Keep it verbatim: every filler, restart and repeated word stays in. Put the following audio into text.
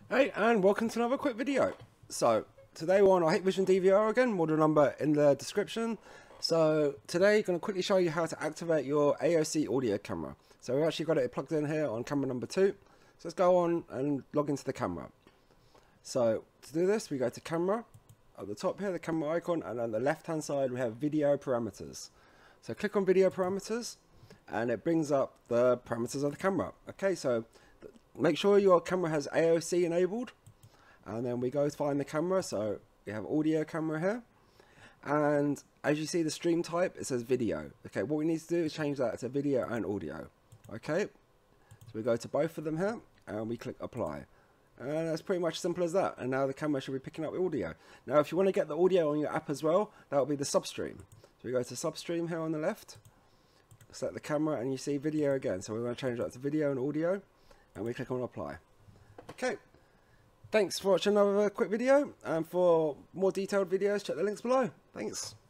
Hey, and welcome to another quick video. So today we're on our Hikvision D V R again, model number in the description. So today I'm going to quickly show you how to activate your A O C audio camera. So we've actually got it plugged in here on camera number two. So let's go on and log into the camera. So to do this, we go to camera, at the top here the camera icon, and on the left hand side we have video parameters. So click on video parameters and it brings up the parameters of the camera. Okay, so make sure your camera has A O C enabled, and then we go to find the camera. So we have audio camera here, and as you see the stream type, it says video. Okay, what we need to do is change that to video and audio. Okay, so we go to both of them here and we click apply, and that's pretty much simple as that. And now the camera should be picking up audio. Now if you want to get the audio on your app as well, that will be the substream. So we go to substream here on the left, select the camera, and you see video again. So we're going to change that to video and audio, and we click on apply. Okay, thanks for watching another quick video, and for more detailed videos check the links below. Thanks.